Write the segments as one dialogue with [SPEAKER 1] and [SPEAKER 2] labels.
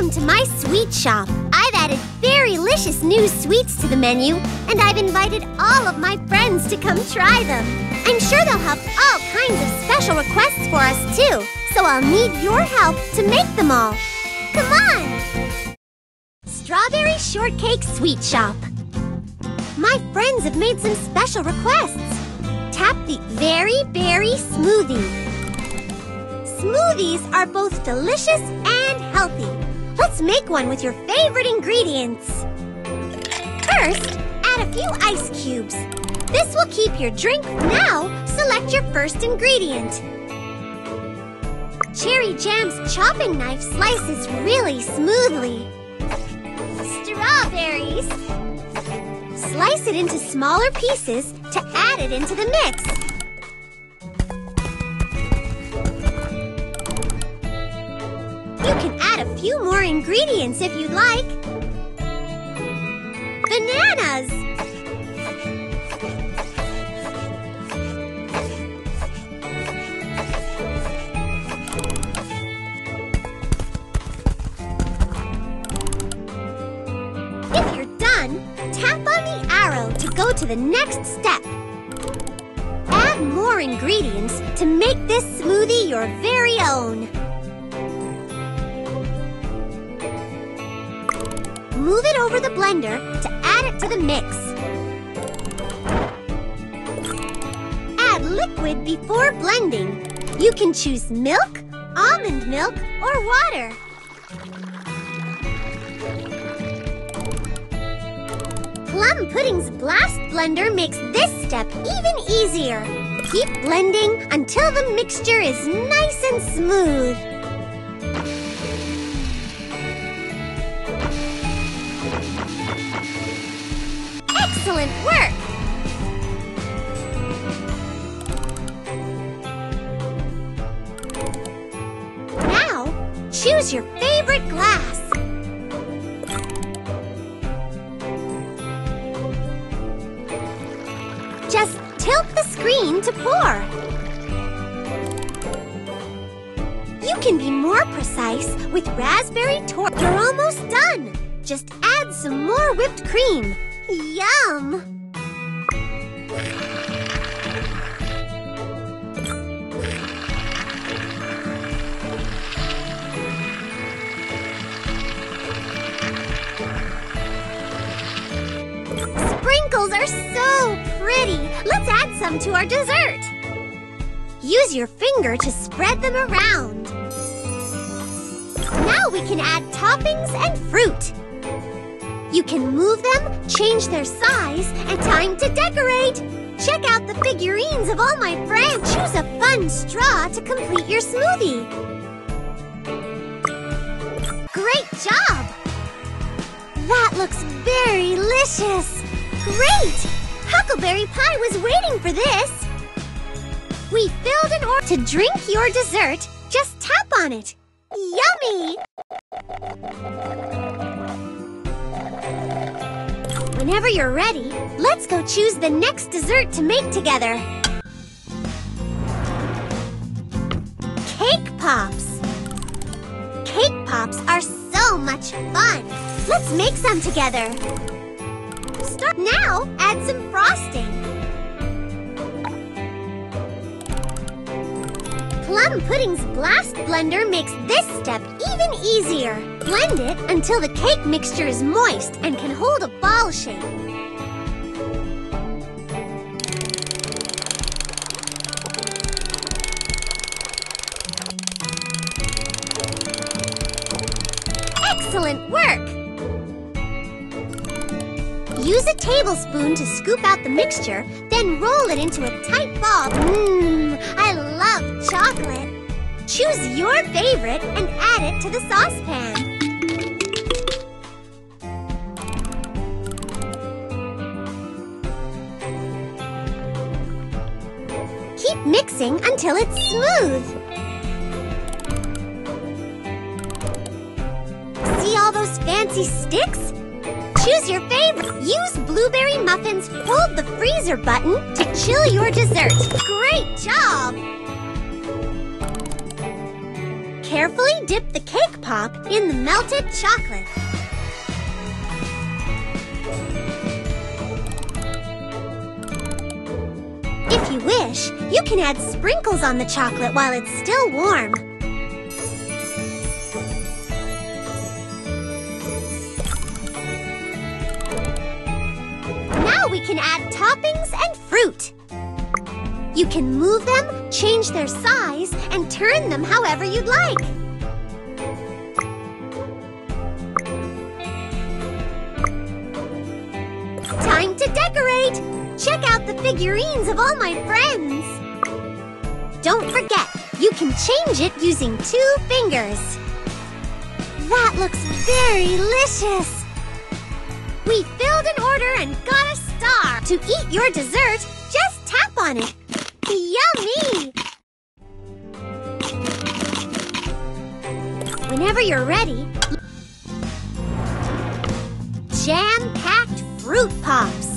[SPEAKER 1] Welcome to my sweet shop. I've added berrylicious new sweets to the menu, and I've invited all of my friends to come try them. I'm sure they'll have all kinds of special requests for us too, so I'll need your help to make them all. Come on! Strawberry Shortcake Sweet Shop. My friends have made some special requests. Tap the Very Berry Smoothie. Smoothies are both delicious and healthy. Let's make one with your favorite ingredients. First, add a few ice cubes. This will keep your drink. Now, select your first ingredient. Cherry Jam's chopping knife slices really smoothly. Strawberries. Slice it into smaller pieces to add it into the mix. You can add a few more ingredients if you'd like. Bananas! If you're done, tap on the arrow to go to the next step. Add more ingredients to make this smoothie your very own. Move it over the blender to add it to the mix. Add liquid before blending. You can choose milk, almond milk, or water. Plum Pudding's Blast Blender makes this step even easier. Keep blending until the mixture is nice and smooth. Excellent work! Now, choose your favorite glass. Just tilt the screen to pour. You can be more precise with raspberry torte. You're almost done. Just add some more whipped cream. Yum! Sprinkles are so pretty! Let's add some to our dessert. Use your finger to spread them around. Now we can add toppings and fruit. You can move them, change their size, and time to decorate. Check out the figurines of all my friends. Choose a fun straw to complete your smoothie. Great job! That looks berrylicious. Great! Huckleberry Pie was waiting for this. We filled an order to drink your dessert. Just tap on it. Yummy! Whenever you're ready, let's go choose the next dessert to make together. Cake Pops. Cake Pops are so much fun. Let's make some together. Now, add some frosting. Plum Pudding's Blast Blender makes this step even easier. Blend it until the cake mixture is moist and can hold a ball shape. Excellent work! Use a tablespoon to scoop out the mixture, then roll it into a tight ball. I love chocolate. Choose your favorite and add it to the saucepan. Keep mixing until it's smooth. See all those fancy sticks? Choose your favorite. Use blueberry muffins. Hold the freezer button to chill your dessert. Great job! Carefully dip the cake pop in the melted chocolate. If you wish, you can add sprinkles on the chocolate while it's still warm. Now we can add toppings and fruit. You can move them, change their size, and turn them however you'd like. Time to decorate! Check out the figurines of all my friends! Don't forget, you can change it using 2 fingers. That looks berrylicious! We filled an order and got a star! To eat your dessert, just tap on it! Yummy! Whenever you're ready, jam-packed fruit pops!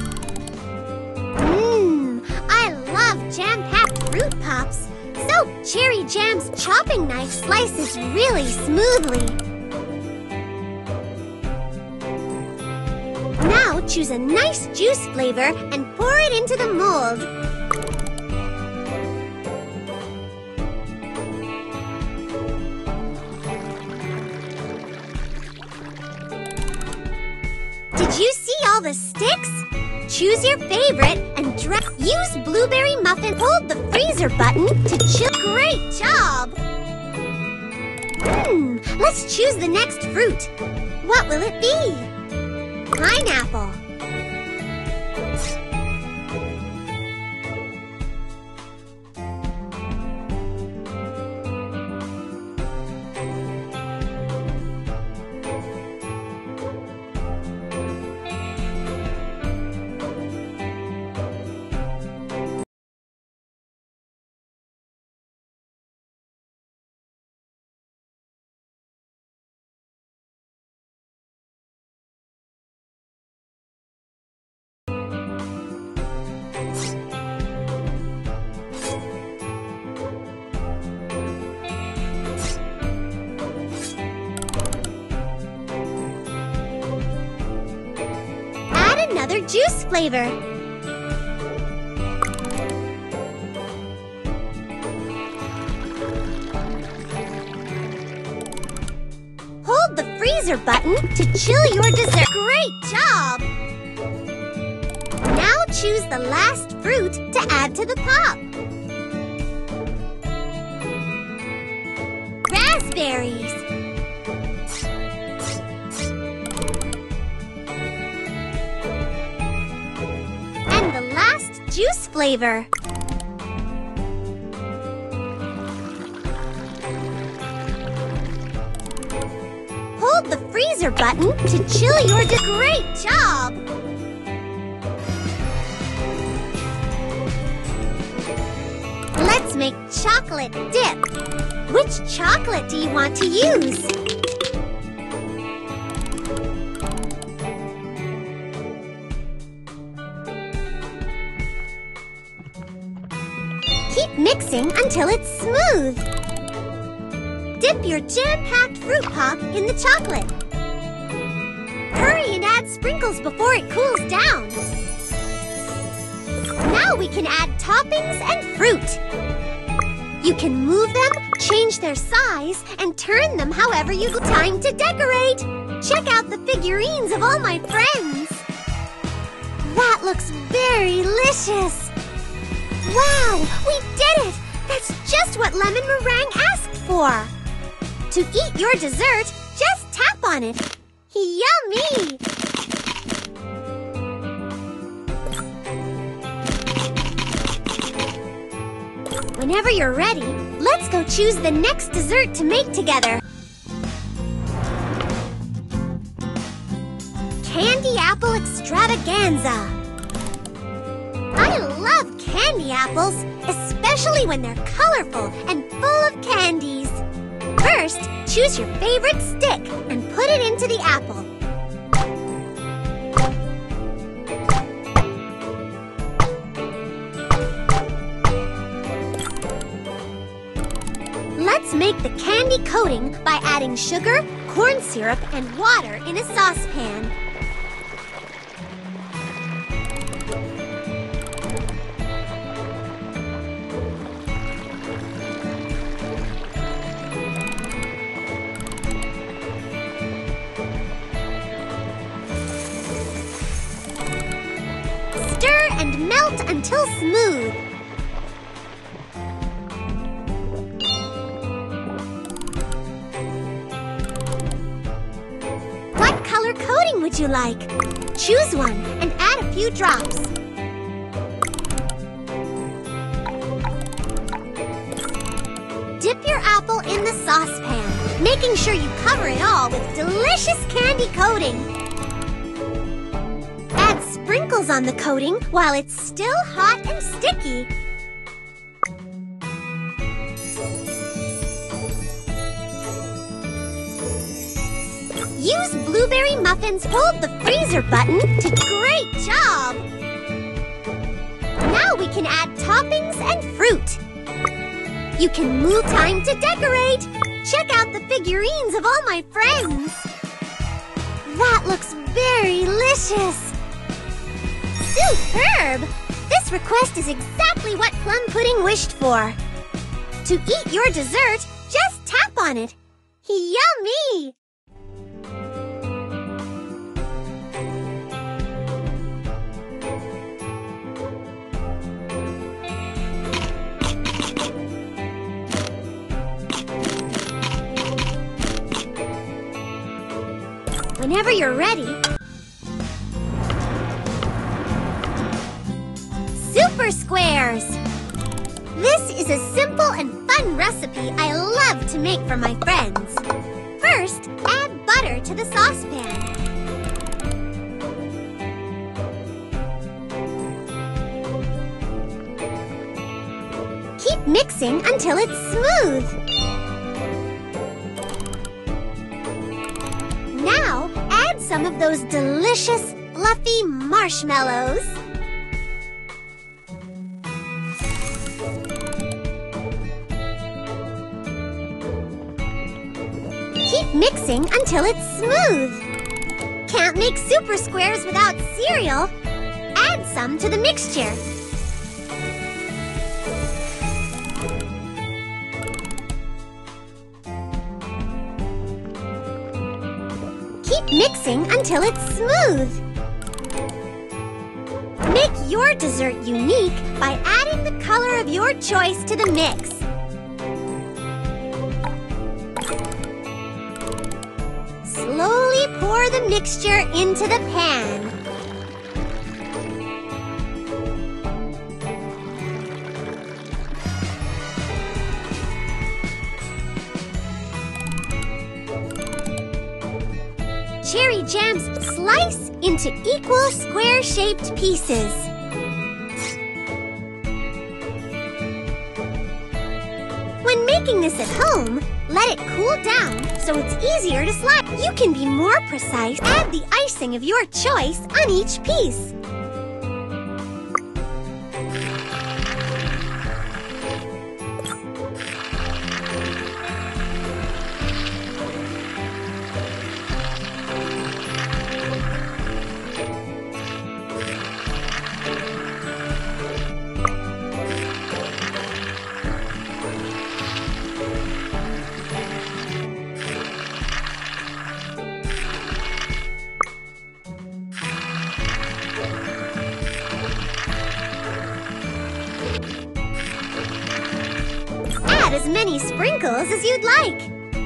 [SPEAKER 1] I love jam-packed fruit pops. So Cherry Jam's chopping knife slices really smoothly. Now choose a nice juice flavor and pour it into the mold. Did you see all the sticks? Choose your favorite and use blueberry muffin. Hold the freezer button to chill. Great job! Let's choose the next fruit. What will it be? Pineapple. Another juice flavor. Hold the freezer button to chill your dessert. Great job! Now choose the last fruit to add to the pop. Raspberries. Juice flavor. Hold the freezer button to chill your Great job! Let's make chocolate dip. Which chocolate do you want to use? Keep mixing until it's smooth. Dip your jam-packed fruit pop in the chocolate. Hurry and add sprinkles before it cools down. Now we can add toppings and fruit. You can move them, change their size, and turn them however you'd like. Time to decorate! Check out the figurines of all my friends. That looks berrylicious. Wow, we did it! That's just what lemon meringue asked for. To eat your dessert, just tap on it. Yummy! Whenever you're ready, let's go choose the next dessert to make together. Candy Apple Extravaganza. I love candy apples, especially when they're colorful and full of candies. First, choose your favorite stick and put it into the apple. Let's Let's make the candy coating by adding sugar, corn syrup, and water in a saucepan. Stir and melt until smooth. What color coating would you like? Choose one and add a few drops. Dip your apple in the saucepan, making sure you cover it all with delicious candy coating. Add sprinkles on the coating while it's still hot and sticky. Use blueberry muffins. Hold the freezer button. Great job! Now we can add toppings and fruit. You can move. Time to decorate. Check out the figurines of all my friends. That looks berrylicious. Superb! This request is exactly what Plum Pudding wished for. To eat your dessert, just tap on it. Yummy! Whenever you're ready. Super Squares! This is a simple and fun recipe I love to make for my friends. First, add butter to the saucepan. Keep mixing until it's smooth. Now, add some of those delicious, fluffy marshmallows. Keep mixing until it's smooth. Can't make super squares without cereal. Add some to the mixture. Keep mixing until it's smooth. Make your dessert unique by adding the color of your choice to the mix. Slowly pour the mixture into the pan. Cherry jams slice into equal square-shaped pieces. When making this at home, let it cool down so it's easier to slice. You can be more precise. Add the icing of your choice on each piece. As many sprinkles as you'd like.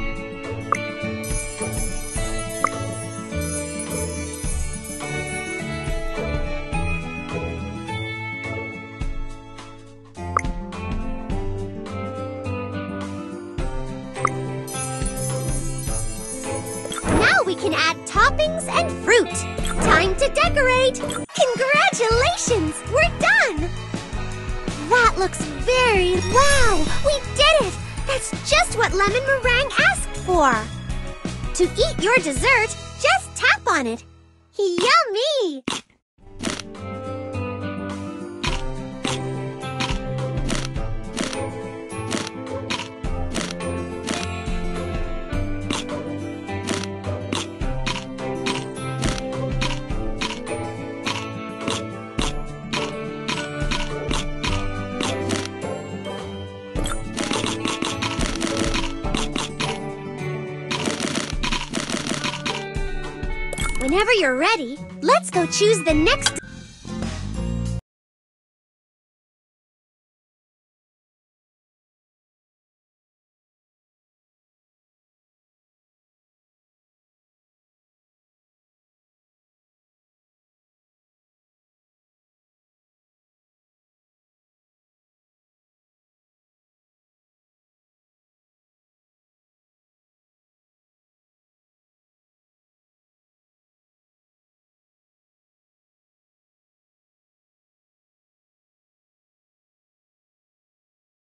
[SPEAKER 1] Now we can add toppings and fruit. Time to decorate. Congratulations! We're done! That looks very... Wow! We did it! That's just what lemon meringue asked for! To eat your dessert, just tap on it. Yummy! Whenever you're ready, let's go choose the next